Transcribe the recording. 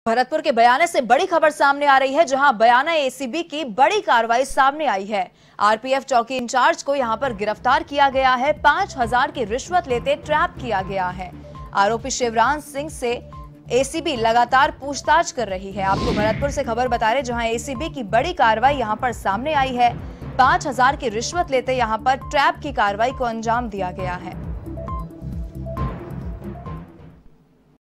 भरतपुर के बयाना से बड़ी खबर सामने आ रही है, जहां बयाना एसीबी की बड़ी कार्रवाई सामने आई है। आरपीएफ चौकी इंचार्ज को यहां पर गिरफ्तार किया गया है। 5,000 की रिश्वत लेते ट्रैप किया गया है। आरोपी शिवराज सिंह से एसीबी लगातार पूछताछ कर रही है। आपको भरतपुर से खबर बता रहे, जहां एसीबी की बड़ी कार्रवाई यहां पर सामने आई है। 5,000 की रिश्वत लेते यहां पर ट्रैप की कार्रवाई को अंजाम दिया गया है।